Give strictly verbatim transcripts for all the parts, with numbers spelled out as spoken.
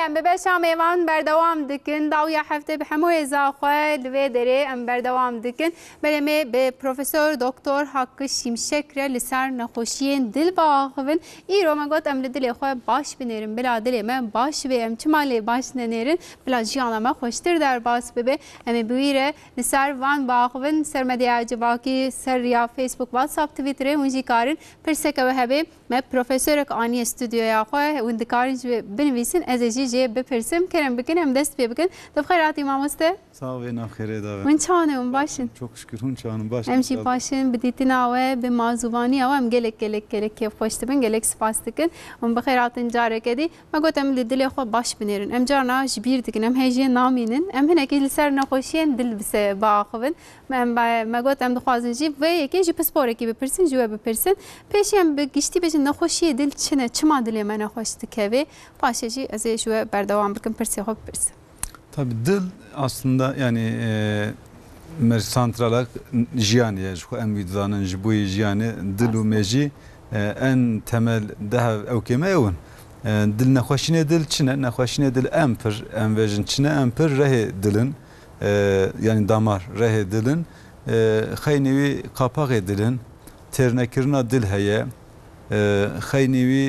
ام ببشا میوان بردوام دکن داویا هفته به همه زاخواه لوی داره ام بردوام دکن بلمه به پروفسور دکتر حق شیمشک را لسر نخوشین دل باخون ای رو من گفت ام لدل خواه باش بنیرم بلا دل من باش بیم چمالی باش ننیرن بلا جیانا ما خوشتر در باس ببه ام بویره لسر وان باخون سر مدیا جباکی سر یا فیسبوک واتساپ تویتر ونجی کارن پرسک و هبه ما پروفسور آنی استودیویا خواه و اندکارنج بنویسن از جی بپرسم کرم بکن هم دست پی بکن دو خیراتی مامسته sağ ol nafkere davet. من çanım başın. Çok şükür hun çanım başın. Hemşi başın بدیتی ناوه به مازوانی او هم گلک گلک گلک کیف پشت بن گلک سپاس دکن هم بخیراتن جاره کدی ما گفتم دل خو باش بنیرن ام جانا جبیر دکن هم هیجی نامینن ام هنه کی لسر نخوشین دل بس باخون ما گفتم دخوازن جی و یکی جی پسپور کی بپرسین جو بپرسین پیشم بگشتی بجن نخوشی دل چنه چما دل من نخوش دکوی باشه جی از جو بردوام بکن پرسی خو بپرسین. Tabii dil aslında yani mer santralak jiyaniye şu en büyüdanın bu jiyani dilu meji en temel daha evkeme evun dil nexoşine dil çine nexoşine dil emper envejin çine emper rehe dilin yani damar rehe dilin xeynevi kapak edilin ternekirna dil heye xeynevi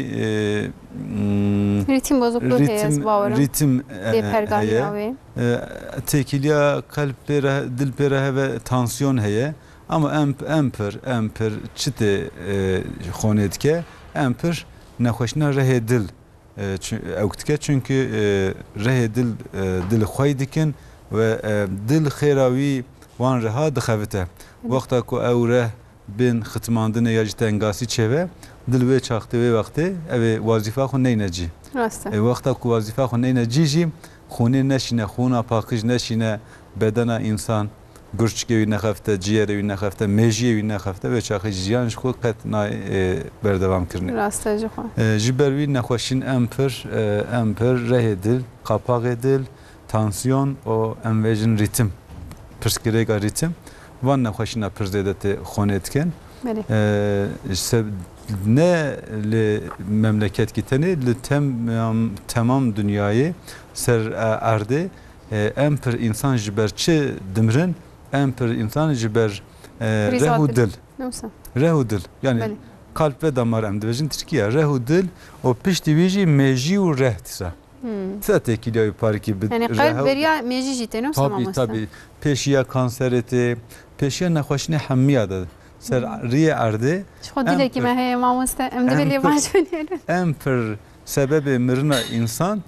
ritim bozukluğu heyez bavarım ritim heye tekiliya kalp pere dil pere ve tansiyon heye ama emp emper emper çite xonetke emper nexoşna rehe dil evktike çünkü rehe dil dil xoydikin ve dil xeyravi van reha dixevite vakta ku evre bin xitmandine yajtengasi çeve dil ve çaktı ve vakti ev vazife xo neyneci e vakta ku vazife xo neyneci jim xone neşine xona pakij neşine bedena insan gürçgevi nexefte ciğerevi nexefte mejiyevi nexefte ve çakı jiyan xo qet na berdevam kirne rastacı xo jibervi nexoşin emper emper rehedil kapak edil tansiyon o envejin ritim pırskirega ritim van nexoşina pirzedete xonetken ne le memleket giteni le tamam tamam dünyayı ser erdi emper insan jiberçi dimrin emper insan jiber rehudil rehudil yani kalp ve damar emdivejin Türkiye rehudil o piştiviji meji u rehtisa Tete kiliyoyu parki yani kalp veriya meji jitenu tabii tabii peşiya kansereti peşiya nexoşine hamiya da ser riye erdi şu dile ki me mamuste em de bile baş beniyorum emper sebebi mirna insan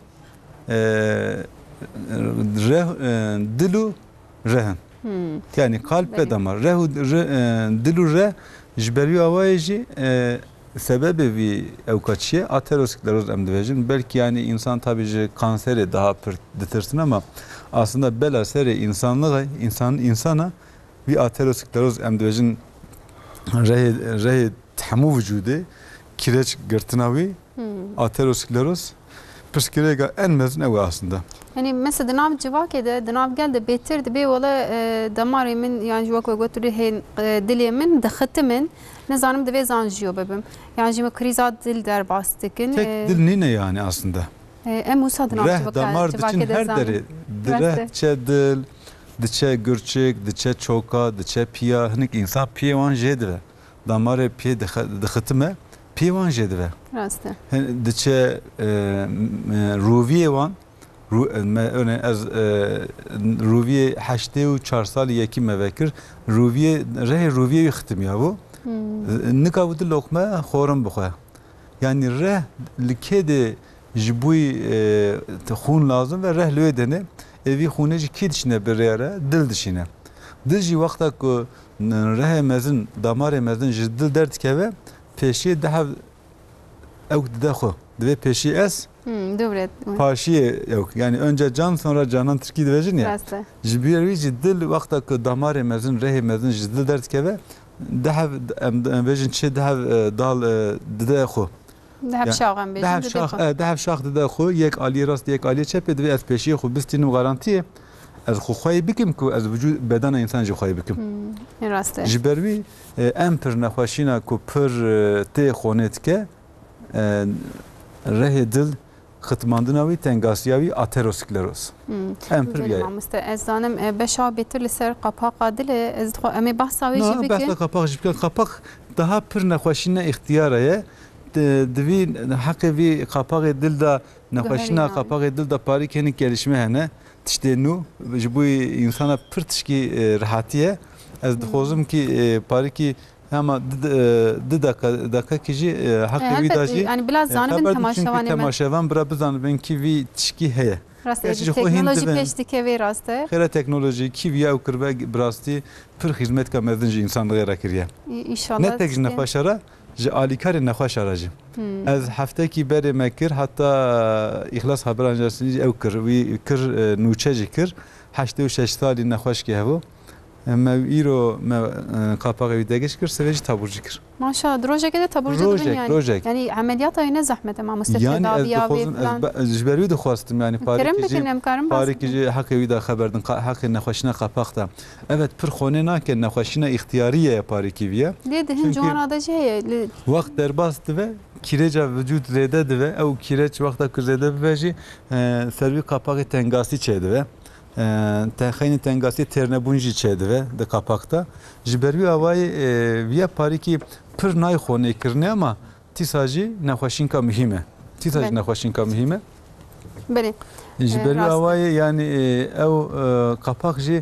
dilu rehen yani kalp ve damar rehu dilu re jberiyo avayeji sebebi bir evkaçiye ateroskleroz emdivejin belki yani insan tabii kanseri daha pırtırsın ama aslında bela seri insanlığa insan insana bir ateroskleroz emdivejin rehi rehi tamu vücudu kireç gırtınavi ateroskleroz pırskirega en mezun ev aslında. Yani mesela danav civak ede danav geldi beter de be valla damarı min yani civak ve götürü hen dili min daxtı min ne zanım de ve zanjiyo bebim yani cima krizat dil der bastıkın tek dil ne yani aslında em Musa danav civak damar için her deri dire çe dil diçe gürçek diçe çoka diçe piya hnik insan piyavan jedre damarı piye daxtı piyavan jedre Rastı. Diçe ruviye van örneğin az ruviye haşte u çar sal yeki mevekir ruviye re ruviye yıktım ya bu ne kavudu lokma xorum bxoya yani re likede jbuy xun lazım ve re lüedene evi xuneci kidişine bir yere dil dişine dilji vakta ku re mezin damar mezin dil dert keve peşi daha ev daxo dve peşi es Doğru. Paşiye yok. Yani önce can sonra canan Türkiye devecin ya. Jibiri ciddil vakta ki damar emezin rehi emezin ciddil dert keve daha emvejin çe daha dal dede xo. Daha şağım bejin dede xo. Daha şağ dede xo yek ali rast yek ali çep dve ez peşi xo bistinu garantiye ez xo xoy bikim ku ez vücud beden insan ji xoy bikim. Raste. Jibiri emper nexoşina ku per te xonetke rehi dil xitmandina wî tengasiya wî ateroskleroz. Em pir Benim mamoste ez zanim beşa betir li ser qapaqa dilê ez dixwe em ê behsa wê jî bikin. Behsa qapak jî bikin. Qapak daha pir nexweşîna îxtiyara ye. Divî heqê vî qapaqê dil da nexweşîna qapaqê dil da parî kenik gelişme hene. Tiştê nû ji bo insana pir tişkî rihatî ye. Ez dixwazim ki parîkî ama di dakika jî heqê wî da jî yani biraz zanibin temaşevanê temaşevan bira bizanibin ki vî tişkî heye. Teknoloji pêş dike vê rast e. Xêra teknolojî kîviya ew kiribe bi rastî pir xizmetka mezin ji însanlığê re kiriye. İnşallah. Ne tek ji nexweşa re ji alîkarê nexweşa re jî. Ez heftekî berê me kir heta îxlas Haberan Ajansî ew kir wî kir nûçe jî kir heştê û şeş salî nexweşkî hebû. Me îro me qapaqê wî degiş kir sevê jî taburcî kir. Maşallah rojekê de taburcu dibin yani. Rojek. Yani ameliyata ne zahmet ama tedaviya wê falan. Ji ber wî dixwastim yani parêkî jî parêkî jî heqê wî da xeberdin heqê nexweşîna qapak da. Evet pir xonê nake nexweşîna îxtiyarî ye parêkî vî ye. Lê di hin ciwana de jî heye. Wext derbas dibe kîreca vücut zêde dibe ew kîreç wexta ku zêde bibe jî ser wî qapaqê tengasî çê dibe. Xeyni tengasî têrnebûn jî çê dibe di qapakta. Ji ber wî awayê vîya parîkî pir nayê xonêkirinê ama tîsa jî nexweşînka mihîm e. Tîsa jî nexweşînka mihîm e. Belê. Ji ber wî awayê yani ew qapak jî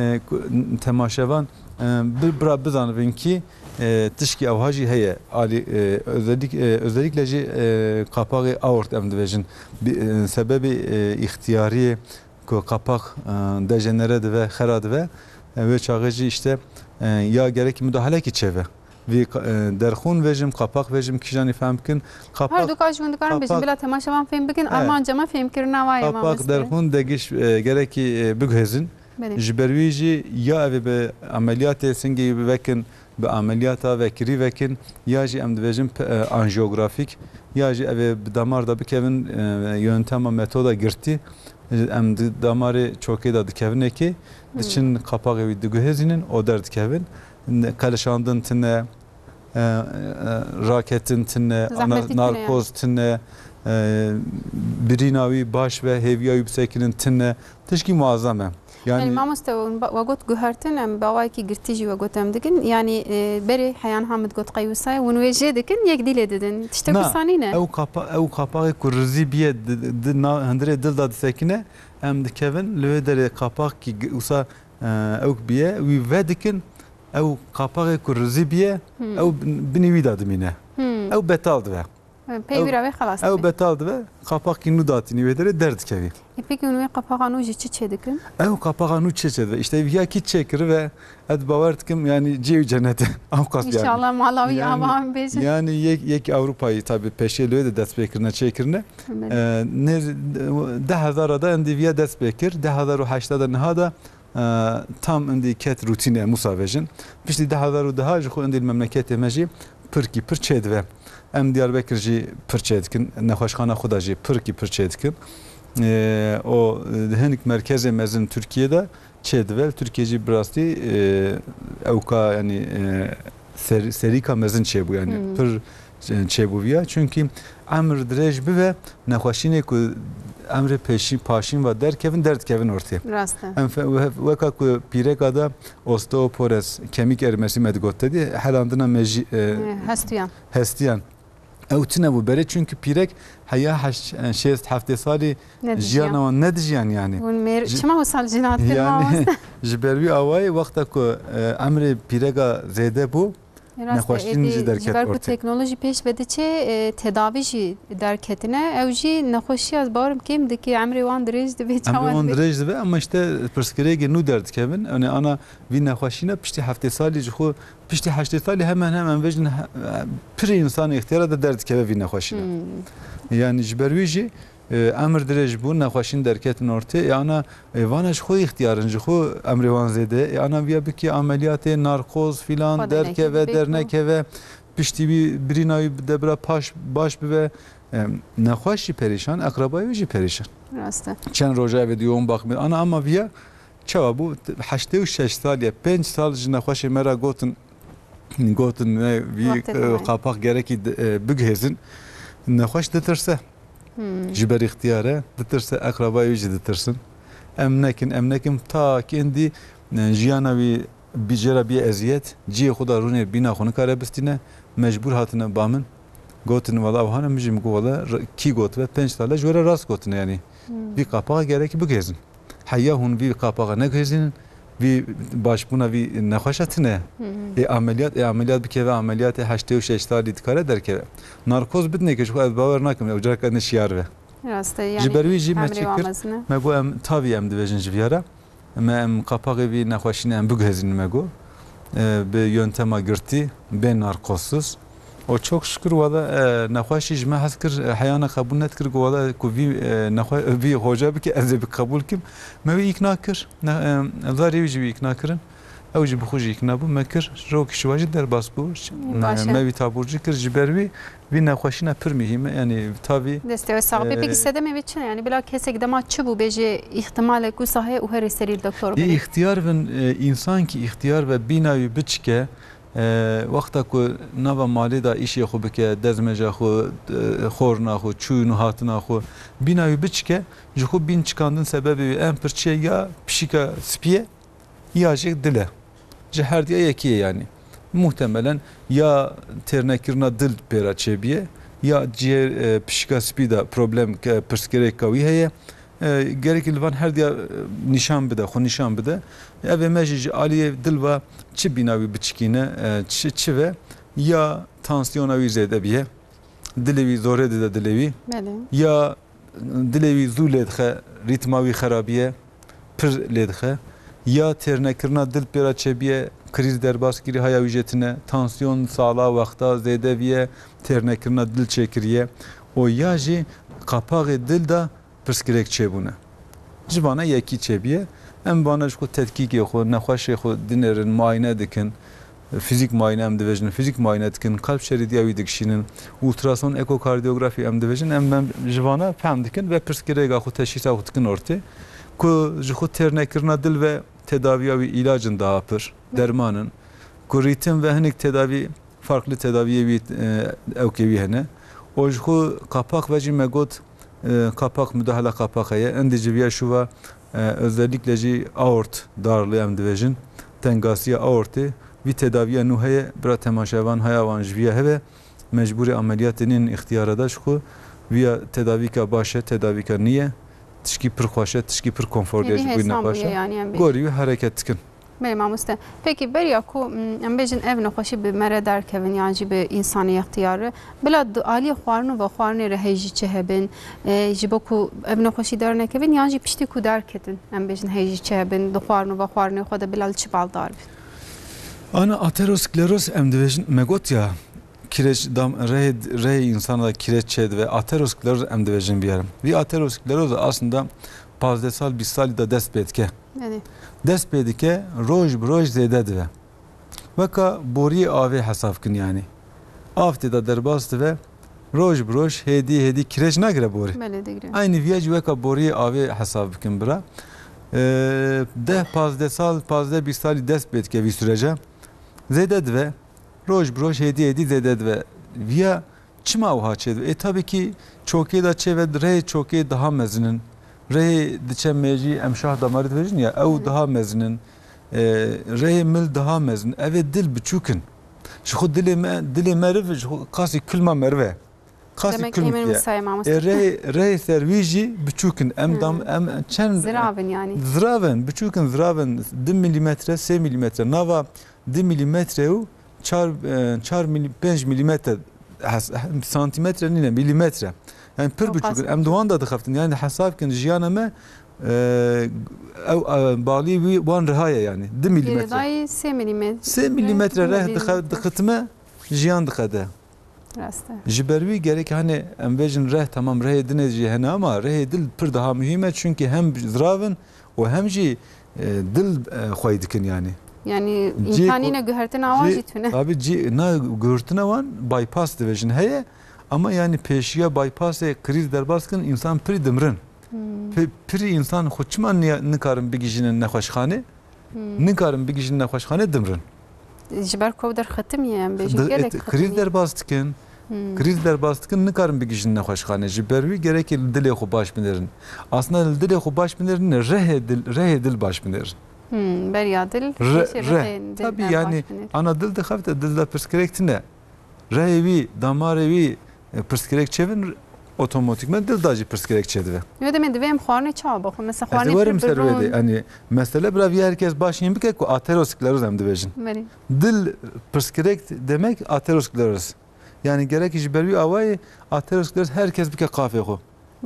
temaşevan bira bizanibin ki tişkî ewha jî heye alî özellikle jî qapaqê aort em dibêjin sebebê îxtiyariyê ku qapak dejenere dibe xera dibe wê çaxê jî işte ya gerek müdahalekî çêve. Vî derxûn vejim qapak vejim kîjanî fehm bikin qapak her du kaç gün dikarin bêjin bila temaşevan fêm bikin armancama fêmkirina wayê qapak derxûn degiş gerekî biguhêzin ji ber wî jî ya ev bi ameliyatê singê bivekin bi ameliyata vekirî vekin ya jî em dibêjin anjiyografîk ya jî ev bi damar da bikevin yöntema metoda girtî em damarê çokê da dikevinekê diçin qapaqê wî diguhêzînin o derdikevin keleşandin tune raketin tune narkoz tune birîna wî baş ve hêviya wî bisekinin tune tişkî muazzam e. Yani mamoste wagot guhertin em bawayekî girtî jî wagot em dikin yani berê heyan hamid got qeywîsay hûn wê jê dikin yek dîlê didin tiştek birsanî ne ew qapaqê ku rizî biye hindirê dil da disekine em dikevin li wê derê qapaqî wisa ew biye wî ve dikin ew qapaqê ku rizî biye ew binî wî da dimîne ew betal dibe peyvîra wê xelas ew betal dibe qapaqî nû datînî wê derê derdikevî. Peki hûn wê qapaqa nû jî çi çê dikin? Ew qapaqa nû çê çê dibe işte ya kî çêkir ve ez bawer dikim yani cêw cennetê ew qas yani. İnşallah mala wî ava em bêjin. Yani yek yek Avrupayî tabii peşê li wê de dest pêkirine çêkirine deh hezara da endî viya dest pêkir deh hezar û heşta da niha da tam endî ket rûtînê Musa vejin piştî deh hezar û deha ji xwe endî memleketê me jî pirkî pir çê dibe. Em Diyarbekir jî pir çê dikin nexweşxana xwe da jî pirkî pir çê dikin. O hinek merkezê mezin Türkiye'de çê dibe Türkiye jî bi rastî ewka yani serîka mezin çêbû yani pir çêbûviya çünkü emir dirêj bibe nexweşînê ku emrê pêşî paşîn ve derkevin derdikevin ortaya. Rast e. Em weka ku pîreka da osteoporoz kemîk erimesî me digot dedî helandina me jî hestiyan. Hestiyan. Ew tune bû berê çünkü pîrek heya şêst heftê salî jiyana wan nedijiyan yani. Hûn mêr çima sal jinat kir yani ji ber wî awayê wexta ku emrê pîreka zêde bû nexweşîn jî derket ortaya. Teknoloji pêş ve diçe tedavi jî derketine ew jî nexweşî ez bawerim kêm dike emrê wan dirêj dibe çawan. Emrê wan dirêj dibe ama işte pirsgirêkê nû derdikevin yani ana vî nexweşîne piştî heftê salî ji xwe piştî heştê salî hemen hemen vejin pir insan îxtiyara da derdikeve vî nexweşîne. Yani ji ber wî jî emir dirêj bû nexweşîn derketin ortaya yani vana ji xwe îxtiyarin ji xwe emrê wan zêde yani viya bikî ameliyatê narkoz filan derkeve dernekeve piştî wî birîna wî debira paş baş bibe nexweş jî perîşan eqrebayê wî jî perîşan. Çend roja evê dîyon baxmê ana ama viya çawa bû heştê û şeş sal ya pênc sal ji nexweşê me re gotin gotin vî qapak gerekî bigihêzin nexweş ditirse. Jiber ihtiyare ditirse akrabayı jî ditirsin. Em nekin em nekin ta kendi jiyana wî bijera bir eziyet ciyê xwe da rûnê bîna xwe nikare bistîne mecbûr hatine bamın gotin valla ew hane min jî migo valla kî gotibe pênc tale ji were rast gotine yanî vî qapaxa gerekî bigêzin heya hûn vî qapaxa negêzînin vî başbûna vî nexweşa tune ê ameliyat ê ameliyat bikeve ameliyatê heştê û şeş salî dikare derkeve narkoz bidneke ji xwe ez bawer nakim ew careka ne şiyar ve ji ber wî jî me çê kir me got em tavî em dibêjin ji vîyara me em qapaxê vî nexweşînê em bigihêzînin me got bi yöntema girtî bê narkozsuz o çok şükür valla nexweşî ji me hez kir heyana qebûl nedikir got valla ku vî vî hoca bike ez ê biqebûl kim me wî îkna kir zarê wî jî wî îkna kirin ew jî bi xwe jî îkna bû me kir rokî şiva jî derbas bû me wî taborcî kir ji ber wî vî nexweşîna pir mühîm e yanî tavî destê we saxbê pekî sedemê wê çi ne yanî bila kesek dema çi bû bêje îhtimalek wisa heye û herê serî doktor bê îhtiyar bin însan kî îhtiyar ve bîna wî biçike wexta ku nava malê da îşê xwe bike dezmeja xwe xorna xwe çûn û hatina xwe bîna wî biçike ji xwe bîn çıkandin sebebê wî em pir çi ye ya pişika spî ye ya jî dil e ji her diye yekî ye yanî muhtemelen ya têrnekirina dil pêra çêbiye ya ciğer pişika spî da problem pirsgirêka wî heye gerekî li van her diya nîşan bide xwe nîşan bide ev ê me jî ji aliyê dil ve çi bîna wî biçikîne çi çi ve ya tansiyona wî zêde biye dilê wî zorê dide dilê wî ya dilê wî zû lê dixe rîtma wî xerabiye pir lê dixe ya têrnekirina dil pêra çêbiye kriz derbas kirî haya wî jetine tansiyon sala wexta zêde biye têrnekirina dil çêkiriye o ya jî qapaxê dil da pirsgirêk çêbûne ji vana yekî çêbiye em vana ji xwe tetkîkê xwe nexweşê xwe dinêrin muayene dikin fizik muayene em dibêjin fizik muayene dikin kalp şerîdiya wî dikişînin ultrason ekokardiyografî em dibêjin em em ji vana fehm dikin ve pirsgirêka xwe teşhîsa xwe dikin ortê ku ji xwe têrnekirina dil ve tedaviya wî ilacın daha pir dermanın ku rîtim ve hinek tedavi farklı tedaviye wî ewkê wî hene o ji xwe qapak ve jî me got kapak müdahale kapak heye endiciviye şuva özellikle jî aort darlığı em dibêjin tengasiya aortê vî tedaviya nû heye bira temaşevan haya wan ji vîya hebe mecbûrê ameliyatên ixtiyara da ji xwe vîya tedavîka baş e tedavîka niye tişkî pir xweş e tişkî pir konfordiya ji wî nexweş e gorî wî hereket dikin. Bey mamoste. Peki beriya ku em bêjin ev nexweşî bi me re derkevin yan jî bi însanî ixtiyarı bila aliyê xwarin û vexwarinê re hêj jî çi hebin ji bo ku ev nexweşî dernekevin yan jî piştî ku derketin em bêjin hêj jî çi hebin di xwarin û vexwarinê xwe de bila çi baldar bin. Ana ateroskleroz em dibêjin me got ya kireç dam rê rê insana da kireç çêd ve ateroskleroz em dibêjin biyarim. Vî ateroskleroz aslında panzdeh sal bîst salî da dest pê dike. Dest pê dike roj bi roj zêde dibe. Weka boriyê avê hesab kin yanî. Av tê da derbas dibe roj bi roj hêdî hêdî kireç nagire borî. Aynı viya jî weka boriyê avê hesab bikin bira. Deh panzdeh sal panzdeh bîst salî dest pê dike vî sürece zêde dibe roj bi roj hêdî hêdî zêde dibe. Viya çima wiha çêdibe? E tabii ki çokê da çê ve rê çokê daha mezinin rê diçe mêjî em şah damarî dibêjin ya ew daha mezinin rê mil daha mezin evê dil biçûkin ji xwe dilê me dilê meriv ji qasî kilma meriv e qasî kilma rê rê ser wî jî biçûkin em dam em çend ziravin yani ziravin biçûkin ziravin di milimetre sê milimetre nava di milimetre û çar çar pênc milimetre santimetre nîne milimetre yani pir biçûk em diwan da dixeftin yani hesab kin jiyana me ew balî wî wan rihaye yani di milimetre sê milimetre sê milimetre reh dixitime jiyan dixede ji ber wî gerek hani em bêjin reh tamam rehê dinê jî hene ama rehê dil pir daha mühim e çünkü hem ziravin û hem jî dil xwe dikin yani yani imkanîne guhertina wan jî tune tabii cî na guhertina wan bypass dibêjin heye ama yani peşiye bypassê kriz derbas kin insan pir dimrin. Pir insan xwe çima nikarin bigîjinin nexweşxanê nikarin bigîjinin nexweşxanê dimrin. Ji ber ku derxetim ye em bêjin gelek kriz derbas dikin Kriz derbas dikin nikarin bigijin nexweşxane ji ber wî gerekê li dilê xwe baş binirin. Aslında li dilê xwe baş binirin rehê dil rehê dil baş binirin. Beriya dil. Re tabii yani ana dil dixebite dil de pirsgirêk tune. Rehê wî damarê wî pirsgirêk çevin otomatikman dil da jî pirsgirêk çedive. Yo demê divê em xwarinê çawa bixwin. Mesela xwarinê werim ser wê de hani mesele bira vî herkes başiyên bike ku ateroskleroz em dibêjin. Dil pirsgirêk demek ateroskleroz. Yani gerek ji ber wî awayê ateroskleroz herkes bike qafê xwe.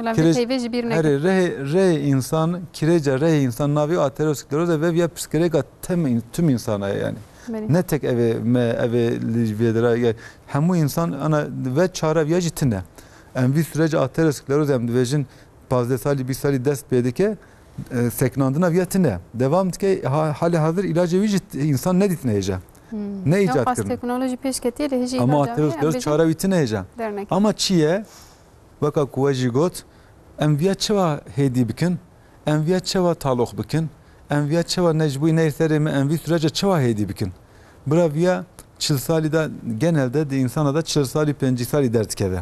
Herê rehê insan kirêca rehê insan navê ateroskleroz ve vîya pirsgirêka tüm insana yani. Ne tek evê me evê li vêdira hemû insan ana ve çare vîya jî tune. Em vî sürece ateroskleroz em dibêjin panzdeh salî bîst salî dest pê dike seknandina vîya tune. Devam dike halê hazir ilacê wî jî insan nedîtine hêja. Ne icat kirin? Teknoloji pêşketiye li hêjî ama ateroskleroz çare wî tune hêja. Ama çi ye? Weka ku we jî got em vîya çawa hêdî bikin? Em vîya çawa taloq bikin? Em vîya çawa necbûyî neyserê me em vî sürece çawa hêdî bikin? Bira vîya çil salî de genelde de insana da çil salî pêncî salî derdikeve.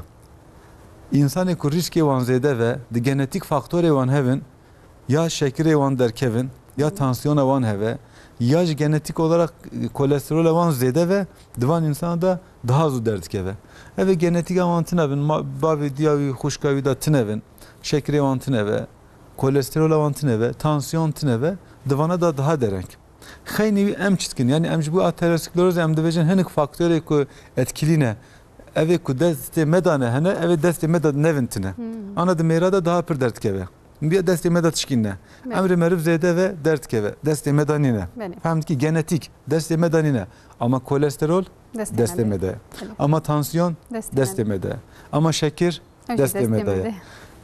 İnsanê ku rîskê wan zêde ve di genetik faktorê wan hevin ya şekerê wan derkevin ya tansiyona wan heve ya jî genetik olarak kolesterol wan zêde ve divan insana da daha zû derdikeve. Ev genetik wan tinevin bavê diya wî xuşka wî da tinevin şekerê wan tineve kolesterol wan tineve tansiyon tineve divana da daha dereng. Xeynî wî em çitkin yani em ji bu ateroskleroz em dibêjin hinek faktorê ku etkilîne evê ku destê medane hene evê destê meda nevin tune. Ana di mêra da daha pir derdikeve. Bir destê meda tişkîne. Emrê meriv zêde ve derdikeve. Destê meda nîne. Femdikî genetik destê meda nîne. Ama kolesterol destê meda. Ama tansiyon destê meda. Ama şeker destê meda.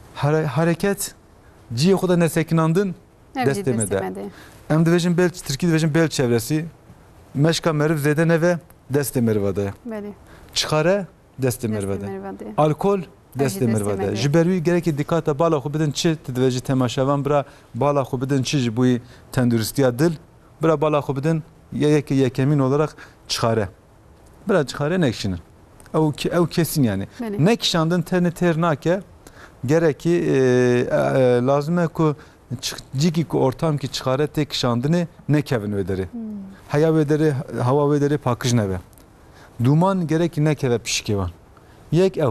Hareket ciyê xwe de nesekinandin destê meda. Em dibêjin bel Tirkî dibêjin bel çevresi meşka meriv zêde neve destê meriva de. Çixare destê meriva de. Alkol destê meriva de. Ji ber wî gerekê dîkata bala xwe bidin çi dibêjî temaşevan bira bala xwe bidin çi ji bo tenduristiya dil bira bala xwe bidin yekê yekemîn olarak çixare. Bira çixare nekişinin. Ew ew kesin yani. Nekişandin tenê têr nake gerekî lazim e ku cîkî ku ortam ki çixare tê kişandinê nekevin wê derê. Heya wê derê hewa wê derê pakij nebe. Duman gerekî nekeve pişikê wan. Yek ew.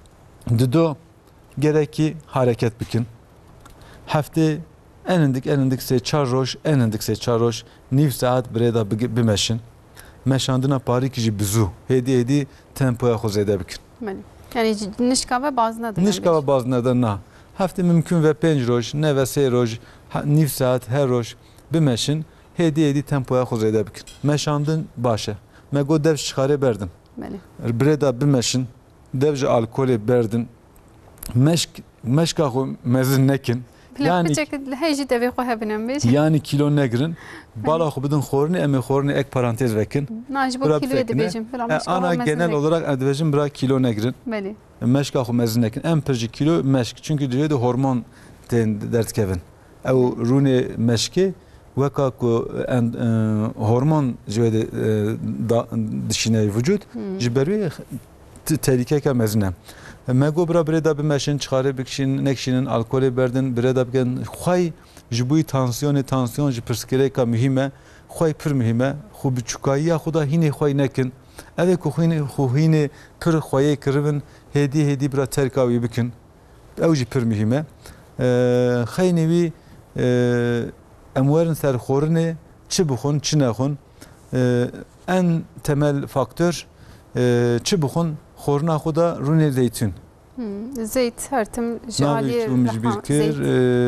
Dido gerekî hareket bikin. Heftê en hindik en hindik sê çar roj en hindik sê çar roj nîv saet birê da bimeşin. Meşandina parîkî jî bizû. Hêdî hêdî tempoya xwe zêde bikin. Yani nişka ve baz nedir? Nişka ve baz nedir na. Heftê mümkün ve pênc roj ne ve sê roj nîv saet her roj bimeşin. Hêdî hêdî tempoya xwe zêde bikin. Meşandin baş e. Me got dev şixarê berdin. Birê da bimeşin. Dev ji alkolê berdin. Meşk meşka xwe mezin nekin. Yani hêjî devê xwe hebin bêj. Yani kilo negirin. Bala xwe bidin xwarinê em ê xwarinê ek parantez vekin. Na ji bo kiloyê dibêjim. Ana genel olarak em dibêjin bira kilo negirin. Meşka xwe mezin nekin. Em pir jî kilo meşk. Çünkü divê de hormon tên derdikevin. Ew rûnê meşkê weka ku hormon ji wê dişîne vücut ji ber wê tehlikeke mezin e. Me got bira birê da bimeşin çixarê bikişîn nekişînin alkolê berdin birê da bikin xway ji bo tansiyonê tansiyon ji pirsgirêka mühim e xway pir mühim e xwe biçûkayiya xwe da hînê xway nekin evê ku xwe hînê pir xwayê kiribin hêdî hêdî bira terka wî bikin ew jî pir mühim e xeynî wî em werin ser xwarinê çi bixwin çi nexwin en temel faktör çi bixwin xwarina xwe da rûnê zeytûn. Zeyt her tim ji alî zeyt.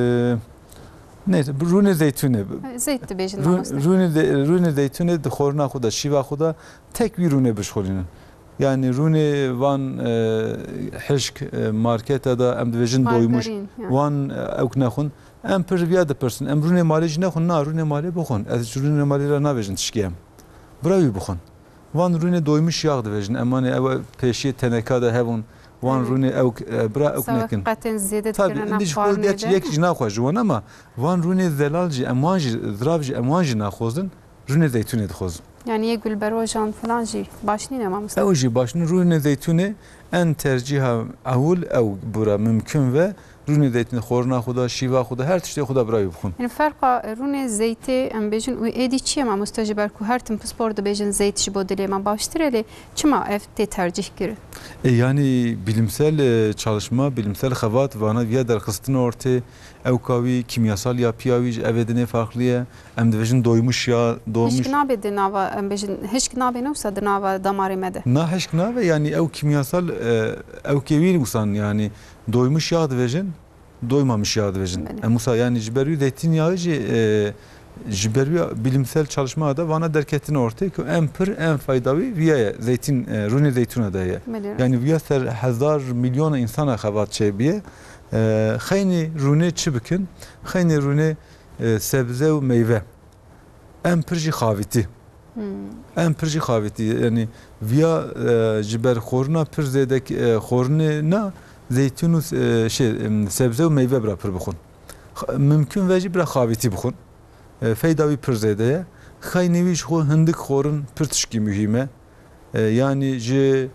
Neyse rûnê zeytûnê. Zeyt dibêjin. Rûnê zeytûnê di xwarina xwe da şîva xwe da tek wî rûnê bişxwînin. Yani rûnê van hişk marketa da em dibêjin doymuş. Wan ew nexwin. Em pir viya dipirsin. Em rûnê malê jî nexwin na rûnê malê bixwin. Ez ji rûnê malê re nabêjin tişkiyem. Bira wî bixwin. Van rûnê doymuş yağ dibêjin. Em anê ew pêşî teneka da hevûn. Wan rûnê ew bira ew nekin. Tabii indi ji xwe yek jî naxwe ji wan ama van rûnê zelal jî em wan jî zirav jî em wan jî naxwazin rûnê zeytûnê dixwazin. Yani ye gülberojan falan jî başnî ne mamoste? Ew jî başnî rûnê zeytûnê en tercîha ewil ew bûra mümkün ve rûnê zeytûnê xorina xwe da, şîva xwe da, her tiştê xwe da birayê bixwin. Yani ferqa rûnê zeytê em bêjin û êdî çi ye mamoste ji ber ku her tim pispor dibêjin zeyt ji bo dilê me baştir elê çima ev tê tercih kirin? E yani bilimsel e, çalışma, bilimsel xevat vana viya derxistin ortaya ew kavî kimyasal yapıya wî ji evedinê farklı ye. Em dibêjin doymuş ya, doymuş. Hişk nabe di nava em bêjin hişk nabe ne wisa di nava damarê me de? Na hişk nave yani ew kimyasal e, ew kevî wîsan yani doymuş yağ dibêjin, doymamış yağ dibêjin. Em wisa yani ji ber wî zeytinyağı jî e, ji ber wî bilimsel çalışma da vana derketine ortaya ki en pir en faydalı viya zeytin e, rûnê zeytûna da ye. Yani viya ser hezar milyon insana xevat çêbiye. Xeynî rûnê çi bikin? Xeynî rûnê sebze û meyve. Em pir jî xavîtî. Em pir jî xavîtî. Yani viya ji ber xorina pir zêde xornê na zeytûn û şey sebze û meyve bira pir bixwin. Mümkün ve jî bira xavîtî bixwin. Feyda wî pir zêde ye. Xeynî wî ji xwe hindik xorin pir tişkî mühîm e. Yani ji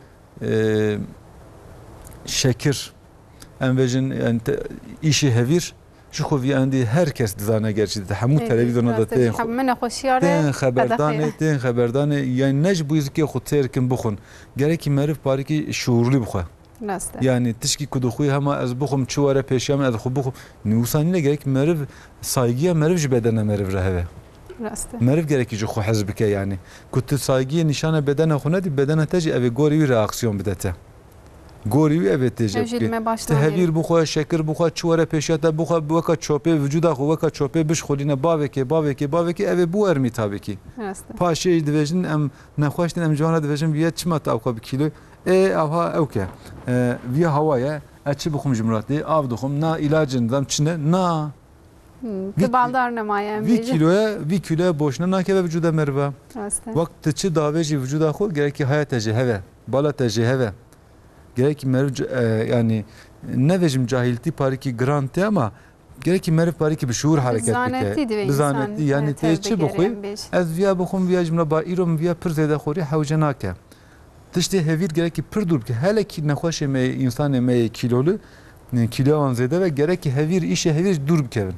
şekir em bêjin yani îşî hevîr ji xwe vî endî herkes dizane gerçi de hemû televizyona da tên tên xeberdanê tên xeberdanê yani ne ji bûyîzikê xwe têrkin bixwin gerekî meriv parîkî şuurlî bixwe. Yani tişkî ku dixwî hema ez bixwim çi were pêşiya min ez xwe bixwim nûsanîne gerek meriv saygîya meriv ji bedena meriv re hebe. Meriv gerekî ji xwe hez bike yani. Ku tu saygiyê nîşana bedena xwe nedî bedena te jî ev ê gorî wî reaksiyon bide te. Gorî wî ev ê tê jê bike. Te hevîr bixwe, şekir bixwe, çi were pêşiya te bixwe weka çopê vücuda xwe weka çopê bişxulîne bavekê bavekê bavekê ev ê bû ermî tabekî. Paşê jî dibêjin em nexweş din em civana dibêjin viya çima te awka bi kîlo ê avha ew ke. Viya hewa ye ez çi bixwim ji miratê av dixwim na ilacin dam çi ne na. Tu baldar nemaye em vî kîloya vî kîloya boşna nakeve vücuda merive. Wek tu çi davê jî vücuda xwe gerekî heya te jî heve, bala te jî heve. Gerekî meriv yani nevejim cahiltî parîkî girand te ama gerekî meriv parîkî bi şuur hareket bike. Bizanetî yani tê çi bixwe ez viya bixwim viya ji min ba îro min viya pir zêde xorî hewce nake. Tiştê hevîr gerekî pir dûr bike. Helekî nexweşê me însanê me yê kîlolu kîloyan zêde ve gerekî hevîr îşê hevîr dûr bikevin.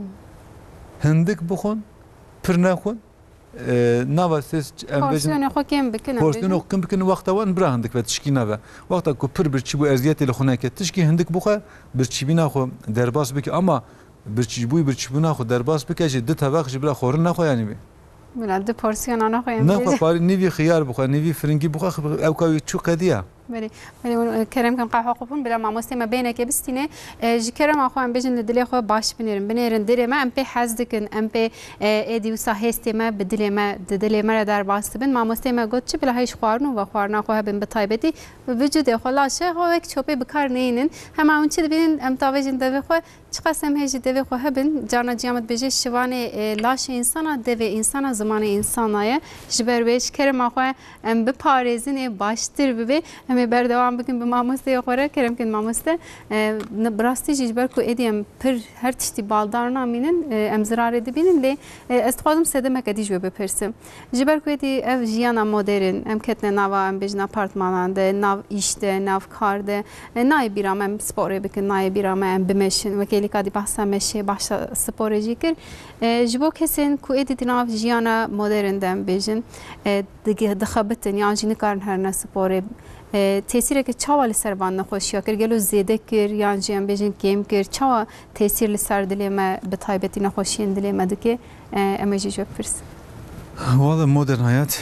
Hindik bixwin pir nexwin nava ses porsiyonu xwe kêm bikin porsiyonu kim bikin wexta wan bira hindik ve tişkî nave wexta ku pir birçî bû eziyetê li xwe neke tişkî hindik bixwe birçîbîna xwe derbas bike ama birçîbûyî birçîbûna xwe derbas bike jî di teveq jî bira xorin nexwe yanî bê. Bila di porsiyona nexwe nexwe parî nîvî xiyar bixwe nîvî firingî bixwe ew ka wî çû qediya. بله بله کرم کن قهوه خوبون بلا ماموسته ما بینه که بستینه جی کرم آخوان بجن لدلی خو باش بنیرم بنیرن دلی ما ام پی حزد کن ام پی ادی و ساهست ما بدلی ما دلی ما در باست بن ماموسته ما گفت چه بلا هیچ خوارن و خوارن خو هبن بتایبتی وجود خلاصه خو یک چوبه بکار نینن هم اون چه ببین ام تاوجن دوی خو چقسم هیچ دوی خو هبن جانا جامد بجه شوانه لاش انسانا دوی انسانا زمان انسانایه جبر ویش کرم آخو ام بپارزین باشتر ببی ام بردوام بکن به ماموسته خوره کرم کن ماموسته براستی جبر کو ادیم پر هر تشتی بالدار نامینن ام زرار دبینن لی استخدام سدمه کدیج بپرسم جبر کو ادی اف جیانا مدرن ام کتنه نوا ام بجن آپارتمانانده ناو ایشته ناو کارده نای بیرام ام سپوره بکن نای بیرام ام بمشن وکیلی کادی بحثا مشه بحثا سپوره جیکر جبو کسین کو ادی ناو جیانا مدرن دم بجن دیگه دخبتن یا جینی کارن هر نسپوره تأثیری که چاوال سربان نخوشیا کر گلو زیاده کر یا جیم بجن کم کر چاوا تأثیر لسر دلی ما بتایبتی نخوشین دلی ما دکه امجی جواب فرس. والله مدرن حیات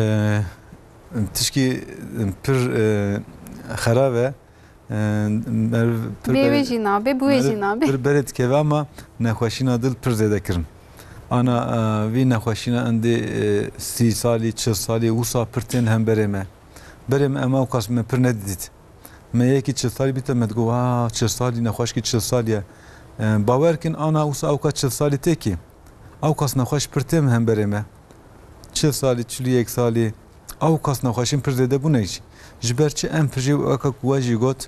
تشکی پر خرابه. بیویجی نابه بیویجی نابه. پر برد که وام نخوشینا دل پر زیاده کرن. آنا وی نخوشینا اندی سی سالی چه سالی وسا پرتین هم برمه. برم اما وقاس من پر ندید. ما یکی چه سالی بیت مدگو آه چه سالی نخواش کی چه سالیه. باور کن آنا وسا اوقات چه سالی تکی. اوقاس نخواش پرتیم هم برمه. چه سالی چلی یک سالی اوقاس نخواشیم پر زده بونیش. جبر چه ام پرجی اوقات قواجی گوت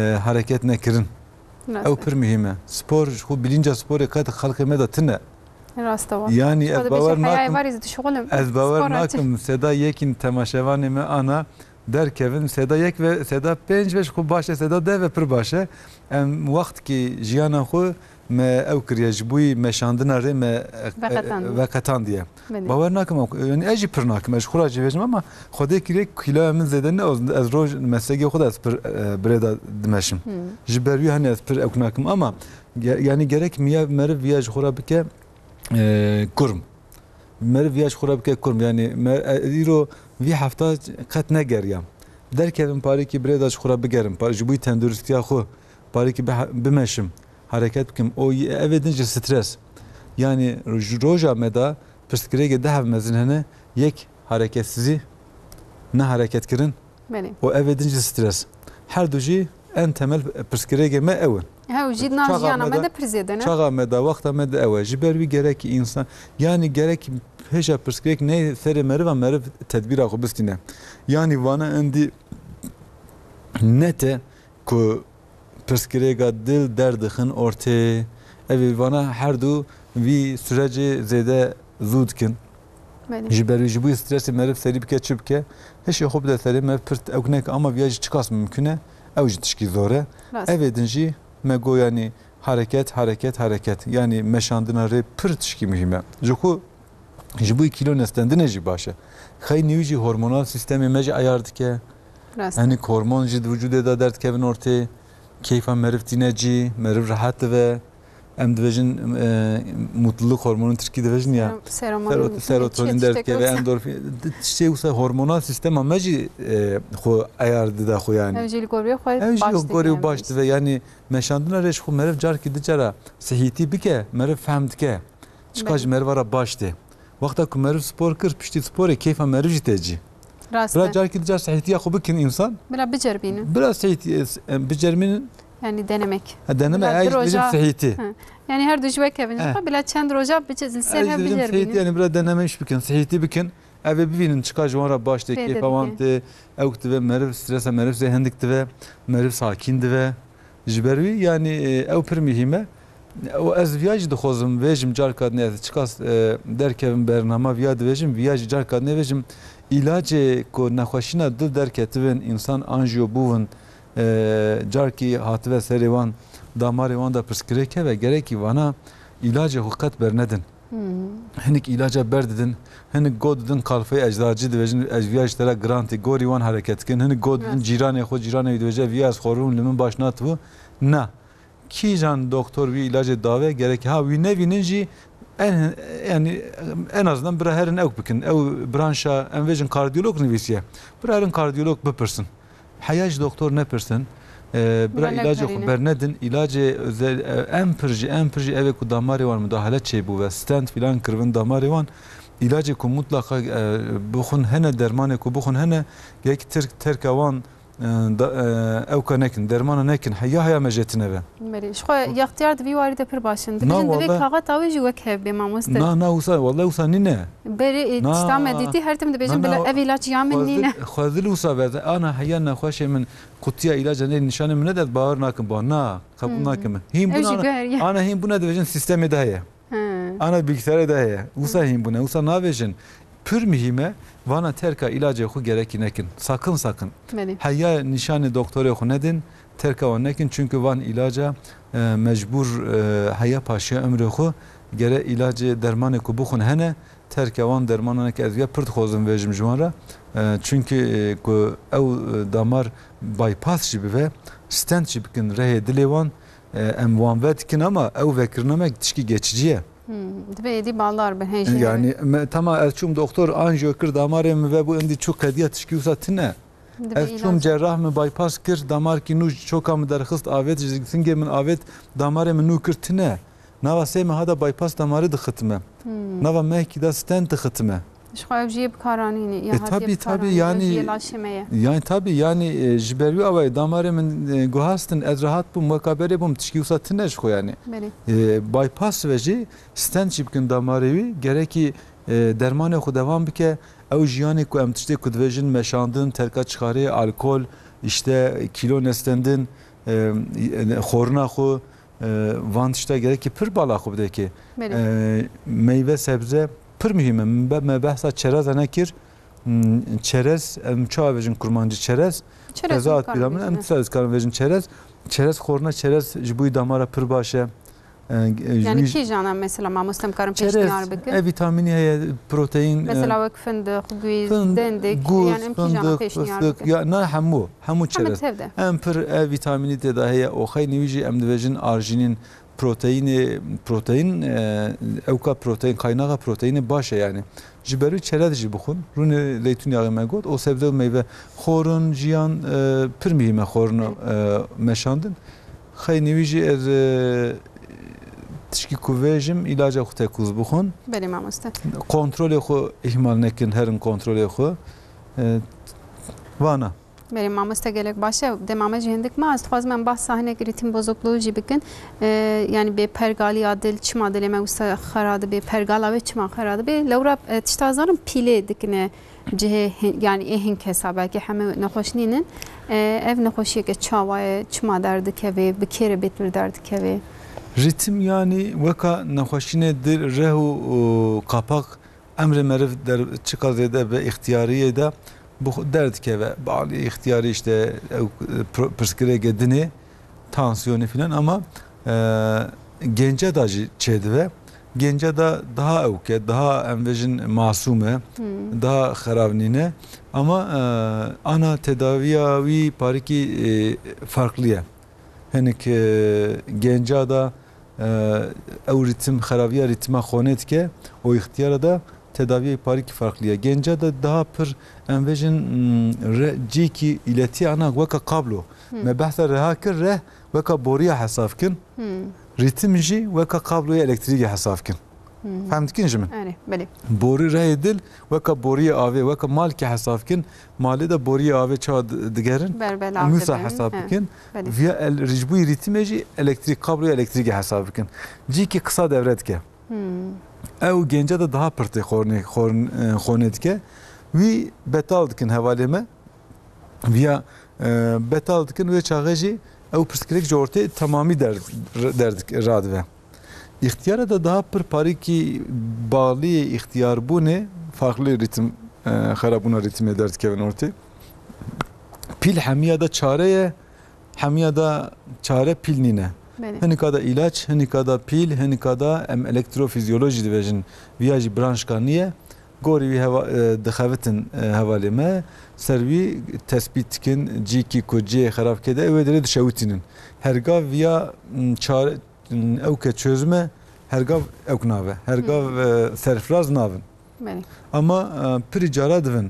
حرکت نکرن. او پر مهمه. سپور خو بلینجا سپور قد خلق مدا تنه. راسته yani ez bawer nakim nakim ez bawer nakim seda yekin temaşevanê me ana derkevin seda yek ve seda pênc beş xu baş e seda de ve pir baş e em wext ki jiyana xwe me ew kiriye ji bo meşandina rê me veqetan diye bawer nakim yani ez jî pir nakim ez xura jî vêjim ama xwedê kiriye kîloya min zêde ne ez roj meslekê xwe de ez pir birêda dimeşim ji ber wî hani ez pir ew nakim ama yani gerek miya meriv viya ji xwe bike kurm meriv viya ji xwe bike kurm yani îro vî hefta qet negeriyam derkevin parêkî birêda ji xwe bigerim ji bo tenduristiya xwe parêkî bimeşim hareket bikim o evê din ji stres yani roja me da pirsgirêkê dehev mezin hene yek hareketsizî ne hareketkirin o evê din ji stres her du jî en temel pirsgirêkê me ew in ha jî navjiyana me de pir zêde ne çaxa me da wexta me de ew e ji ber wî gerek insan yani gerek hêja pirsgirêk ne serê meriv meriv tedbîra xwe bistîne yani vana endî nete ku pirsgirêka dil derdixin ortê evê vana her du vî sürecê zêde zû dikin ji ber wî ji bo stresê meriv serî bike çi bike hişê xwe bide serê me pir ew neke ama viya jî çiqas mümkün e ew jî tişkî zor e evê din jî me got yani hareket hareket hareket yani meşandina rê pir tişkî mühim e ji ku ji bo kîlo nestendinê jî baş e xey nî jî hormonal sistemê me jî ayar dike yani hormon jî di vücudê da derdikevin ortê keyfa meriv tîne cî meriv rahat dibe em dibêjin mutluluk hormonu Tirkî dibêjin ya serotonin derdikeve endorfin tiştê wisa hormonal sistema me jî xwe ayar dide xwe yani ew jî li gorî xwe gorî baş dibe yani meşandina rê ji xwe meriv carkî di cara sihîtî bike meriv fehm dike çiqa ji meriv ra baş tê wexta ku meriv spor kir piştî sporê keyfa meriv jî tê cî biraz carkî di car sihîtiya xwe bikin insan biraz biceribînin biraz sihîtî biceribînin yani denemek. Ha deneme ay bizim sihiti. Yani her düşme kevin. Bila çend roja biçezin sen hep bilir. Yani biraz deneme iş bikin, sihiti bikin. Eve bibinin çıkar juvara başta ki favante, evkti ve meriv strese meriv zehendikti ve meriv sakindi ve jibervi yani ev pir mühime. O ez viyaj da xozum vejim carkad ne çıkas derkevin bernama viyad vejim viyaj carkad ne vejim ilacı ko naxoşina dil derketivin insan anjiyo buvun carki hative serivan damarê da pirsgirêk ve gerekî vana ilacê hukat bernedin hinek ilaca berdidin hinek god didin kalfê eczacî dibêjin ez viya ji te re girantî gorî wan hereketkin hinek god didin cîranê xwe cîranê wî dibêje viya ez xorûm li min baş natibû na kîjan doktor vî ilacê dave gerekî ha wî nevînin jî en yani en azından bir herin ew bikin ew branşa em vêjin kardiyolog nivîsiye bir herin kardiyolog bipirsin Hayaj doktor ne persin? Bira ilacı xwe bernedin, ilacı özel em pirji em pirji eve ku damarê wan müdahale çêbû ve stent filan kirvin damarê wan ilacı ku mutlaka bixwin hene dermanê ku bixwin hene yek terka wan ew ka nekin dermana nekin heya heya me jetine ve. Merî ji xwe yaxtiyar divî warî de pir baş in. Dibêjin divê kaxet awê jî wek hevbê mamoste. Na na wisa wallahi wisa nîne. Berê tişta me dîtî her tim dibêjin bila ev ilaç ya min nîne. Xwezil wisa ve ana heya nexweşê min qutiya ilaca ne nişanê min nedet bawer nakim ba na kabul nakim. Hîn buna ana hîn buna dibêjin sistemê de heye. Ana bilgisayarê de heye. Wisa hîn buna wisa navêjin. Pür mühime vana terka ilacı xwe gerekî nekin. Sakın sakın. Heya nişanê doktorê xwe nedin, terka wan nekin çünkü van ilaca mecbur heya paşiya ömrê xwe gere ilacı dermanê ku bixwin hene terka wan dermana neke ez viya pir dixwazim vêjim ji wan re çünkü ku ew damar bypass jî bibe stent jî bikin rehê dilê wan em wan ve dikin ama ew vekirname tişkî geçici ye. Dibê bağlar be hêjî. Yani tamam ez çûm doktor anjiyo kir damarê min ve bu endî çok hediye tişkî wisa tune. Ez çûm cerrah min bypass kir damarkî nû çoka min derxist avet ji singê min avet damarê min nû kir tune. Nava sê me hada bypass damarê dixitime. Nava mehkî da stent dixitime. Şxwe jî bikaranînî ya tabii tabii yani yani tabii yani ji ber wî awayê damarê min guhastin ez rahat bûm wekaberê bûm tişkî wisa tune ji xwe yani bypass ve jî stent jî bikin damarê wî gerekî dermanê xwe devam bike ew jiyanê ku em tiştê ku dibêjin meşandin terka çıkarê alkol işte kilo nestendin xorina xwe van tişta gerek ki pır bala xub de ki meyve sebze pır mühim me behsa çerez anekir çerez em çavejin kurmancı çerez tezat bilamın em tezat karın vejin çerez çerez xorna çerez jibuy damara pır başe yani ki canan mesela mamustem karın peştinar bikin e vitamini heye protein mesela vak fındık güiz dendik yani em ki canan peştinar bikin ya na hamu hamu çerez em pır e vitamini de da heye o xey niviji em divejin arjinin proteini protein evka protein kaynağı proteini başa yani jiberu çerez ji bixun rune leytun yağı me got o sebze meyve xorun jiyan pır mihime xorunu meşandın xey niviji ez tişki kuvvejim ilaca xu tekuz bixun belim amaste kontrolü xu ihmal nekin herin kontrolü xu vana benim mamusta gelek başa demame cihendik ma az xwaz men bahs sahne ritim bozukluğu jî bikin yani be pergali adil çima dileme usta xarade be pergala ve çima xarade be lewra tiştazanın pile dikine cihe yani ehin kesa belki heme nexoşninin ev nexoşiye ke çavaya çima derdi keve bi kere betmir derdi keve ritim yani vaka nexoşine dir rehu kapak emre merif der çıkazede ve ihtiyariye de bu derdi ki ve bağlı ihtiyarı işte pırskire gedini tansiyonu filan ama e, gence da çedi ve gence da daha evke daha envejin masume hmm. daha xarabnine ama e, ana tedaviyavi pariki e, farklıya henik e, gence da ev ritim xarabiya ritma xonet ke o ihtiyara da tedaviye pariki farklıya. Gence de daha pır envejin ciki ileti ana vaka kablo. Me bahsa rehakir reh vaka boruya hesafkin. Ritim ji vaka kabloya elektriğe hesafkin. Fahmedin mi? Evet, beli. Boru rehedil vaka boruya ave vaka mal ki hesafkin. Mali de boruya ave çağ digerin. Berbel ave. Müsa hesafkin. Via el ricbuy ritime ji elektrik kabloya elektriğe hesafkin. Ciki kısa devretke. ev gence de daha pırtı xorne xornetke vi betal dikin hevaleme via betal dikin ve çağıcı ev pırskirek jorte tamamı der derdik radve ihtiyara da daha pır pariki bağlı ihtiyar bu ne farklı ritim xarabuna ritim ederdik evin orta pil hamiyada çareye hamiyada çare pilnine hani kada ilaç, hani kada pil, hani kada em elektrofizyoloji divejin viyajı branşkaniye gori vi hava dexavetin havalime servi tespit kin ciki kuciye xarab kede ve dere dişevitinin hergav viya çare evke çözme hergav evknave hergav serfraz navın ama piri cara divin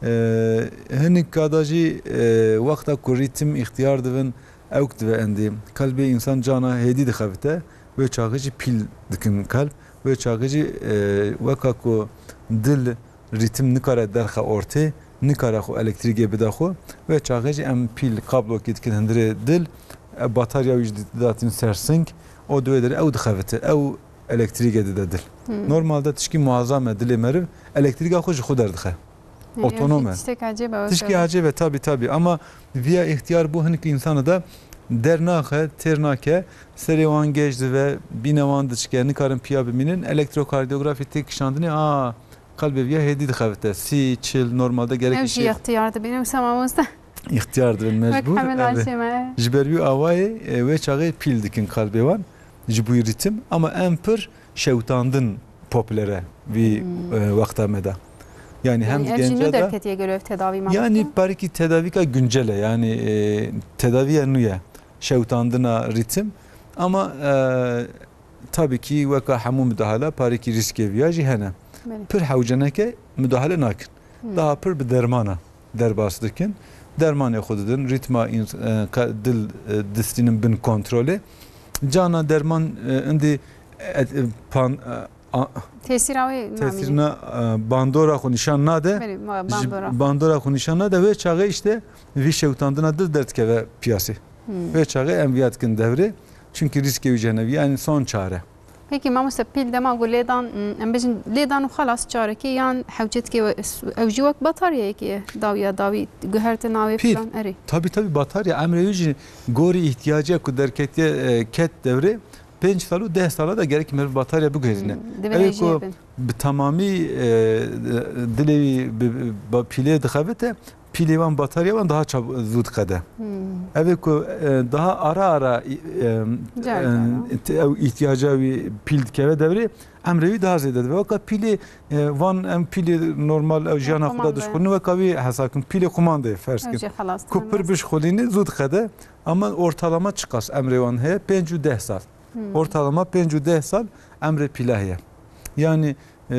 hani kada ji vakta ku ritim ihtiyar divin evkt ve endi kalbi insan cana hedi dixavite ve çağıcı pil dikin kalp ve çağıcı vaka ku dil ritim nikare derxa orte nikare xu elektriğe bidaxu ve çağıcı em pil kablo kitkin hendire dil batarya vücudatin sersing o dövedere ev dixavite ev elektriğe de dil normalde tişki muazzam dile meriv elektriğe xu xu derdixe otonome. Tişki acebe tabi tabi ama via ihtiyar bu hınki insanı da dernahe ternake serivan geçti ve binevan dışke nikarın piyabiminin elektrokardiyografi tek şandını aa kalbe via hedi dixavite si çil normalde gerek bir şey ihtiyardı benim samamızda ihtiyardı ben mecbur jiberbi avayı ve çağı pil dikin kalbe van jibu ritim ama empir şevtandın popülere vi vaktameda yani hem yani gence de göre tedavi yani pariki tedavi ka güncele yani e, tedaviye nuye şevtandına ritim ama e, tabii ki vaka hamu müdahale pariki riske viyajı hene pır havcaneke müdahale nakin hmm. daha pır bir dermana derbastıkin derman yaxududun ritma e, dil e, distinin bin kontrolü cana derman e, indi e, pan e, tesiravi tesirine bandora xu nişan nade bandora xu nişan nade ve çağı işte vi şevtandına dil dertke ve piyasi ve çağı emviyatkin devri çünkü riske yücenevi yani son çare هيك ما مسبيل دما أقول ليدان أم بيجن ليدان وخلاص جارك يعني حوجت كي أوجوك بطارية كي داوية داوي جهرت ناوي فلان أري tabi tabi batarya emrevici gori ihtiyacı kuderketiye ket devre beş salu deh sala da gerek mer batarya bu gözüne. Evet ko tamamı dilevi pile dıkavete pilevan bataryavan daha çabuk zut kade. Evet ko daha ara ara ihtiyaca bir pil keve devre emrevi daha zede ve vaka pili van em pili normal jana xuda düşkunu ve kavi hasakın pili kumanda ferskin. Kupur biş xulini zut kade ama ortalama çıkas emrevan he pencu deh sal. Ortalama pencu deh sal emre pilahiye. Yani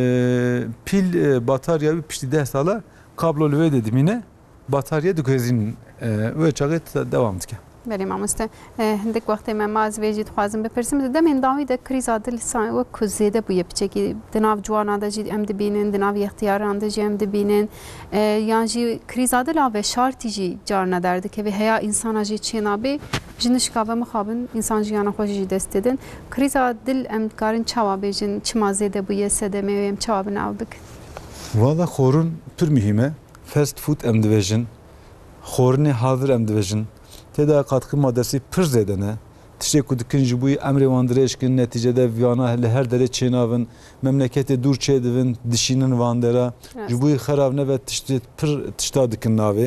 pil batarya bir pişti deh sala kablolu ve dedim yine batarya düközün ve çağıt devam edecek. بله مامسته هندک وقتی من ماز ویجید خوازم بپرسم دم این داوی ده کریزا دل سان و کوزیده بویه بچه کی دناو جوانا ده جید ام دبینن دناو اختیاران ده جی ام دبینن یان جی کریزا دل آب شارتی جی جار ندارد که به هیا انسان جی چین آبی جنش کاوه مخابن انسان جیانا خوش جی دست دادن کریزا دل ام کارن چوا بیجن چمازیده بویه سده میویم چوا بناودک. Valla xorun pür mühime fast food em dibêjin xorunê hazır em dibêjin teda katkı maddesi pir zêdene tiştê ku dikin ji bo emrê wan dirêjkin neticede viyana li her derê çênavin memleketê dûr çê dibin dişînin wan dera ji bo xerav nebe tiştê pir tişta dikin navê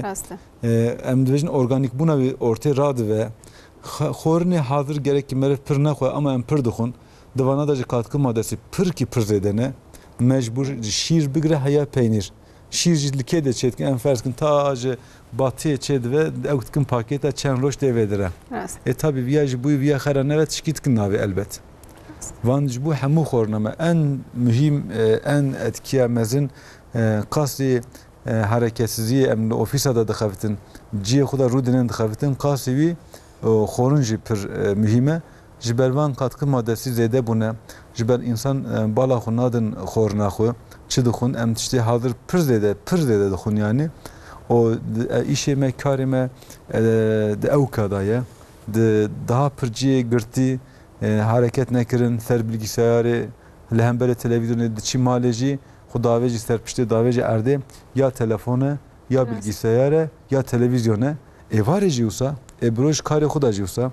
em dibêjin organik bûna wê ortê radive xorunê hazır gerek ki meriv pir nexwe ama em pir dixwin divana da ji katkı maddesi pir ki pir zêdene mecbur şîr bigire heya peynîr şîr ji likê de çêdikin em ferz kin ta ji batıya çêd ve ew dikin pakêta çend roj tê vedire e tabi viya ji bo viya xera neve tişkî dikin navê elbet van ji bo hemû xorina me en mühim en etkiya mezin qasî hereketsiziyê em li ofîsa da dixebitin ciyê xwe da rûdinin dixebitin qasî wî xorun jî pir mühim e ji ber van katkı maddesi zêde bûne ji ber insan bala xwe nadin xorina xwe çi dixwin em tiştê hazır pir zêde pir zêde dixwin yanî o işê me karê me di ewka da ye di daha pir ciyê girtî hareket nekirin ser bilgisayarê li hemberê televizyonê diçî malê jî xwe davê jî ser piştê davê jî erdê ya telefone ya bilgisayare ya televizyone ê varê jî wisa ê bi roj karê xwe da jî wisa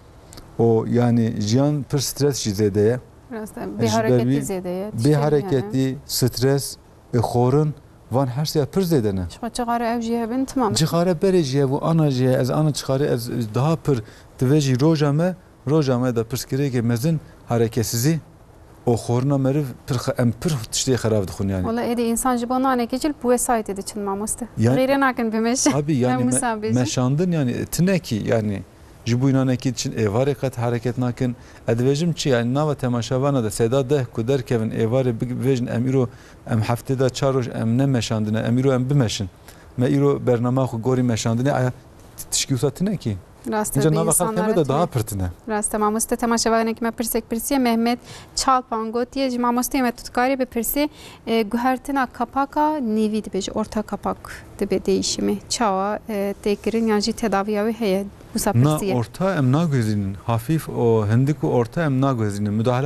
o yani jiyan pir stres jî zêde ye bê hareketî zêde ye bê hareketî stres ê xorun van her şey pir zêdene çixare ev jî hebin tamam çixare berê jî ye û ana jî ye ez ana çixare ez daha pir divê jî roja me roja me da pirsgirêkê mezin hareketsizî o xorina meriv pir em pir tiştê xerab dixwin yani valla êdî insan ji bo nanekê cil bu wesayetê diçin mamoste xêrê nakin bimeş tabii yani meşandin yani tinekî yani ji bo nanekî için êvarê qet hareket nakin edibêjim çi yani nava temaşavana da seda deh ku derkevin êvarê bibêjin em îro em heftê da çar roj em nemeşandine em îro em bimeşin me îro bernama xwe gorî meşandinê aya tişkî wisa tinekî Inca nava xelkê de daha pir tune rast mamoste temaşevanekî me pirsek pirsiye Mehmet Çalpan gotiye ji mamosteyê me tutkarî bipirsî guhertina kapaka nêvî dibêje orta kapak dibe değişimi çawa têkirin yan jî tedaviya wê heye Na orta em nagözînin hafif o hindik û orta em nagözînin müdahale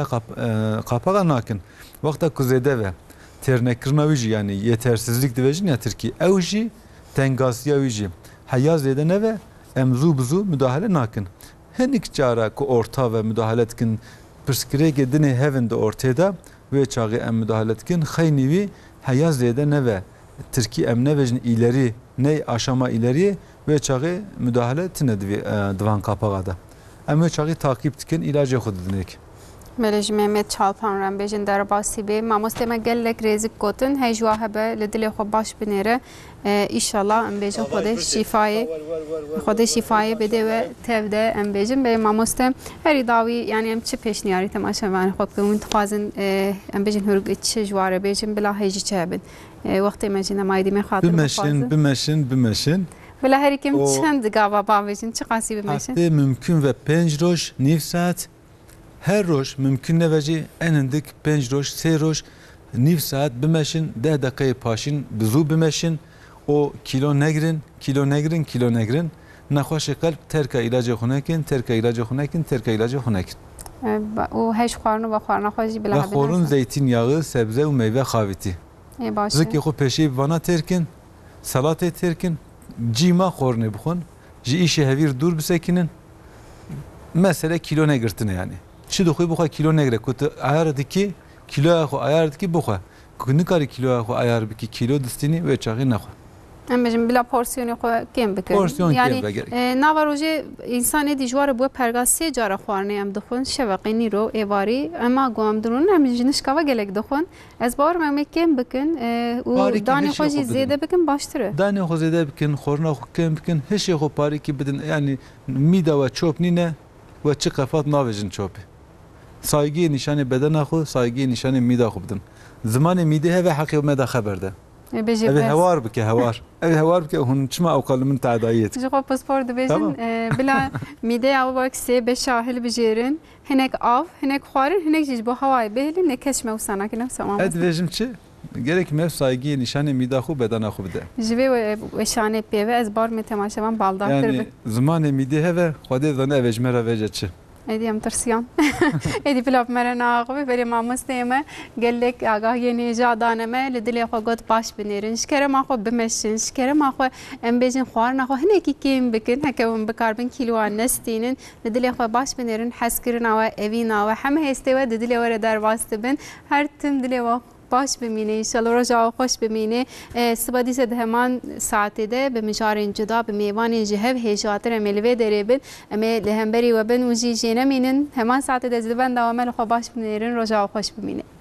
kapaka nakin wexta ku zêde ve têrnekirina wî jî yani yetersizlik dibêjin ya Tirkî ew jî tengasiya wî jî heya zêde neve em zû bi zû müdahale nakin hinek cara ku orta ve müdahale dikin pirsgirêkê dinê hevin de ortê de wê çaxê em müdahale dikin xeynî wî heya zêde neve Tirkî em nebêjin îlerî ney aşama ileriye ve çağı müdahale tine divan kapağa da. Em ve çağı takip dikin ilacı xwe didinek. Melej Mehmet Çalpan rembejin derbasî bê mamosteme gelek rêzik gotin hejwa hebe li dilê xwe baş binêre îşallah em bêjin xwedê şîfayê xwedê şîfayê bide ve tevde em bêjin bê mamoste herî dawî yani em çi pêşniyarî temaşevanê xwe bikin wîn dixwazin em bêjin hûrgê çi ji warê bêjin bila hêjî çi hebin wextê me jî nemayî dîmê xatir bimeşin bimeşin bimeşin Vela her kim çend gava bavêjin çi qasî bimeşin Heftê mümkün ve pênc roj nîv saet her roj mümkün neve jî en hindik pênc roj sê roj nîv saet bimeşin deh deqeyê paşîn bi zû bimeşin o kilo negirin kilo negirin kilo negirin nexweşê qelb terka ilacê xwe nekin terka ilacê xwe nekin terka ilacê xwe nekin و هیچ خوارنو و خوارنا خوشی بلا و خورن زeytinyağı, sebze و meyve xaviti. ای باشه. زکی خو پیشی وانا ترکن، سلات ترکن، جیما خورنه بخون، جی işi هویر دور بسکنن. Mesela kilo ne girtine yani. Şimdi koy bu kadar kilo ne gire. Kutu ayar diki kilo ayar ayar diki bu kadar. Ne kadar kilo ayar ayar biki kilo distini ve çağı ne kadar. Em bila porsiyonu xo kim bikir. Porsiyon yani kim navaroje insan edi jwar bu pergasi cara xwarne em dixun şevaqini ro evari ama gom durun em jiniş kava gelek dixun. Ez bar mem kim bikin u dani xoji zede bikin baştırı. Dani xo zede bikin, xorna xo kim bikin. Hiç şey xo pari ki bidin yani mida ve çöp nine ve çi kafat navejin çöpü. Saygı nişanı bedena xo, saygı nişanı mida xo bidin. Zamanı mide heve hakkı meda haberde. Evet hevar bike hevar. Evet hevar bike hun çma avkalı min tadayet. Jixo pasport dibêjin bila mîdeya wek sê beş şahil bijêrin hinek av hinek xwarin hinek jî bo hewayê bêhilin nekeş me wisa nakin wisa. Ez dibêjim çi gerek mev saygî nîşanê mîda xwe bedena xwe bide. Ji vê weşanê pêve ez bar me temaşevan baldar yani zimanê mîdê heve xwedê zane ev ejmera veje çi. Edi em tirsiyan. Edi pilav mera naaxwe berê mamosteyê me gelek agahiyê nêja dane me li dilê xwe got baş binêrin. Ji kerema xwe bimeşin, ji kerema xwe em bêjin xwarina xwe hinekî kêm bikin, heke hûn bikarbin kîloan nestînin, li dilê xwe baş binêrin, hezkirina we, evîna we, hem hêstê we di dilê we re derbas dibin. Her tim dilê we baş bimîne inşallah roja xweş bimîne. Siba dîse di heman saetê de bi mijarên cida bi mêvanên ji hev hêjatir em ê li vê derê bin em ê li hemberî we bin û jî jê nemînin heman saetê de ez li benda we me li xwe baş binêrin roja xweş bimîne.